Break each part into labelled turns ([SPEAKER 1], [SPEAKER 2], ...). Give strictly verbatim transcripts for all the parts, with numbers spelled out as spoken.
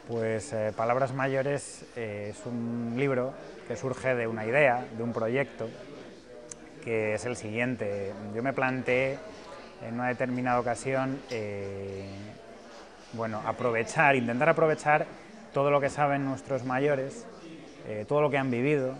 [SPEAKER 1] Pues eh, Palabras Mayores eh, es un libro que surge de una idea, de un proyecto, que es el siguiente. Yo me planteé en una determinada ocasión, eh, bueno, aprovechar, intentar aprovechar todo lo que saben nuestros mayores, eh, todo lo que han vivido,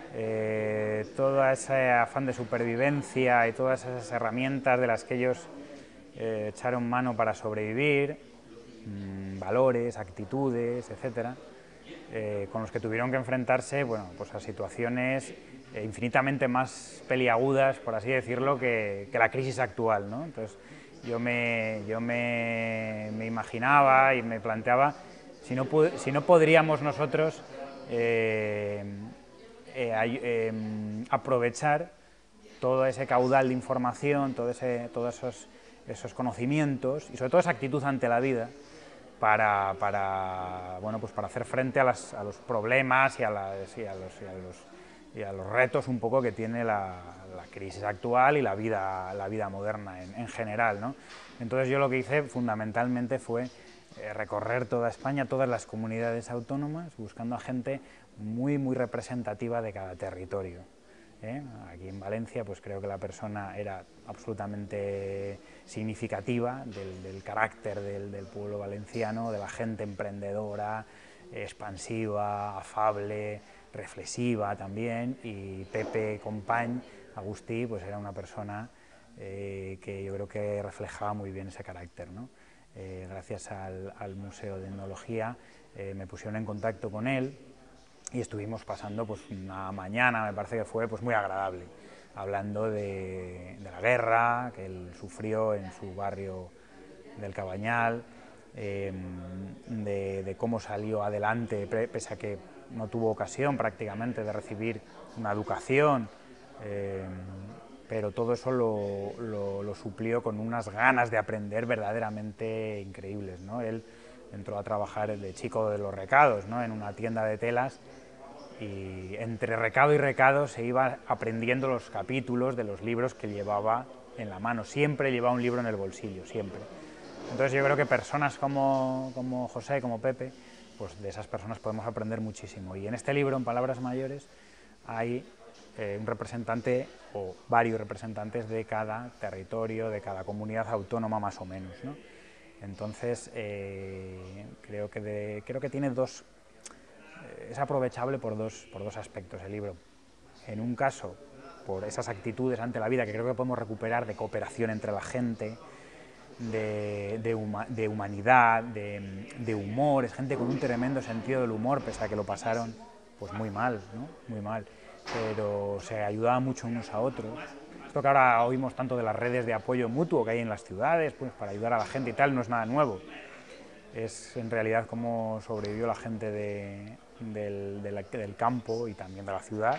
[SPEAKER 1] eh, todo ese afán de supervivencia y todas esas herramientas de las que ellos eh, echaron mano para sobrevivir, mmm, valores, actitudes, etcétera, eh, con los que tuvieron que enfrentarse, bueno, pues a situaciones eh, infinitamente más peliagudas, por así decirlo, que, que la crisis actual, ¿no? Entonces, yo me, yo me, me imaginaba y me planteaba si no, si no podríamos nosotros eh, eh, eh, aprovechar todo ese caudal de información, todo ese, todos esos, esos conocimientos y sobre todo esa actitud ante la vida para, para, bueno, pues para hacer frente a, las, a los problemas y a, las, y, a los, y, a los, y a los retos un poco que tiene la, la crisis actual y la vida, la vida moderna en, en general, ¿no? Entonces yo lo que hice fundamentalmente fue eh, recorrer toda España, todas las comunidades autónomas, buscando a gente muy, muy representativa de cada territorio. ¿Eh? Aquí en Valencia pues creo que la persona era absolutamente significativa del, del carácter del, del pueblo valenciano, de la gente emprendedora, expansiva, afable, reflexiva también, y Pepe Company, Agustí, pues era una persona eh, que yo creo que reflejaba muy bien ese carácter, ¿no? Eh, gracias al, al Museo de Etnología eh, me pusieron en contacto con él y estuvimos pasando pues una mañana, me parece que fue pues muy agradable, hablando de, de la guerra que él sufrió en su barrio del Cabañal, eh, de, de cómo salió adelante, pese a que no tuvo ocasión prácticamente de recibir una educación, eh, pero todo eso lo, lo, lo suplió con unas ganas de aprender verdaderamente increíbles, ¿no? Él entró a trabajar de chico de los recados, ¿no? En una tienda de telas, y entre recado y recado se iba aprendiendo los capítulos de los libros que llevaba en la mano. Siempre llevaba un libro en el bolsillo, siempre. Entonces yo creo que personas como, como José, como Pepe, pues de esas personas podemos aprender muchísimo. Y en este libro, en Palabras Mayores, hay eh, un representante o varios representantes de cada territorio, de cada comunidad autónoma más o menos, ¿no? Entonces eh, creo, que de, creo que tiene dos... es aprovechable por dos, por dos aspectos el libro. En un caso, por esas actitudes ante la vida que creo que podemos recuperar, de cooperación entre la gente, de, de, huma, de humanidad, de, de humor, es gente con un tremendo sentido del humor, pese a que lo pasaron pues muy mal, ¿no? Muy mal, pero se ayudaban mucho unos a otros. Esto que ahora oímos tanto de las redes de apoyo mutuo que hay en las ciudades, pues para ayudar a la gente y tal, no es nada nuevo. Es en realidad cómo sobrevivió la gente de, del, del, del campo y también de la ciudad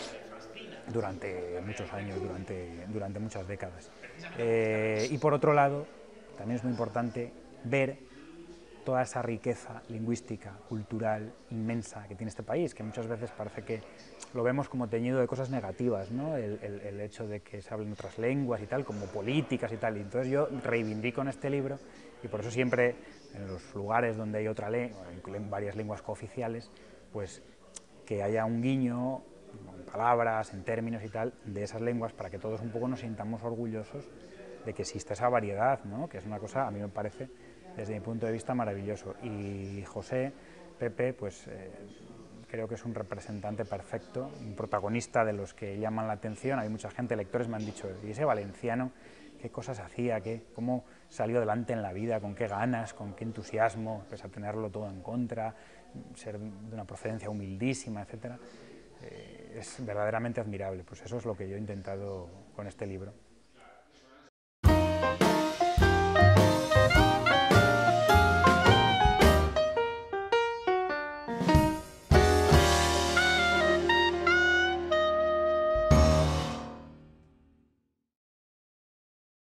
[SPEAKER 1] durante muchos años, durante, durante muchas décadas. Eh, y por otro lado, también es muy importante ver toda esa riqueza lingüística, cultural, inmensa que tiene este país, que muchas veces parece que lo vemos como teñido de cosas negativas, ¿no? El, el, el hecho de que se hablen otras lenguas y tal, como políticas y tal. Y entonces yo reivindico en este libro, y por eso siempre en los lugares donde hay otra lengua, en varias lenguas cooficiales, pues que haya un guiño en palabras, en términos y tal, de esas lenguas, para que todos un poco nos sintamos orgullosos de que existe esa variedad, ¿no? Que es una cosa, a mí me parece, desde mi punto de vista, maravilloso. Y José, Pepe, pues eh, creo que es un representante perfecto, un protagonista de los que llaman la atención. Hay mucha gente, lectores me han dicho, ¿y ese valenciano qué cosas hacía? Qué, ¿Cómo salió adelante en la vida? ¿Con qué ganas? ¿Con qué entusiasmo? Pese a tenerlo todo en contra, ser de una procedencia humildísima, etcétera. Eh, es verdaderamente admirable. Pues eso es lo que yo he intentado con este libro.